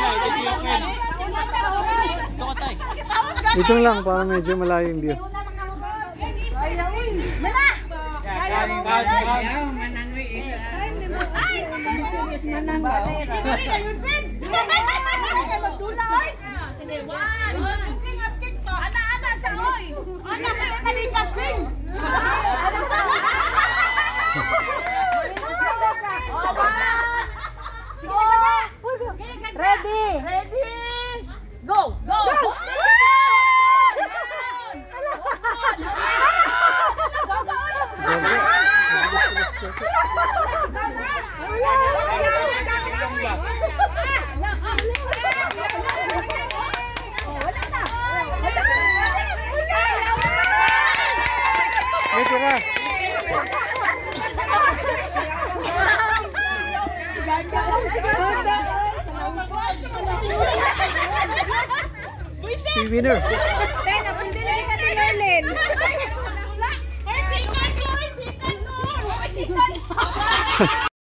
Ito lang para medyo malayo yung view. Ready! Ready! Go! Go! Go! Winner. Tay, napindi lagi ka ni Lorlen. Ay, sikat ko! Ay, sikat ko! Ay, sikat!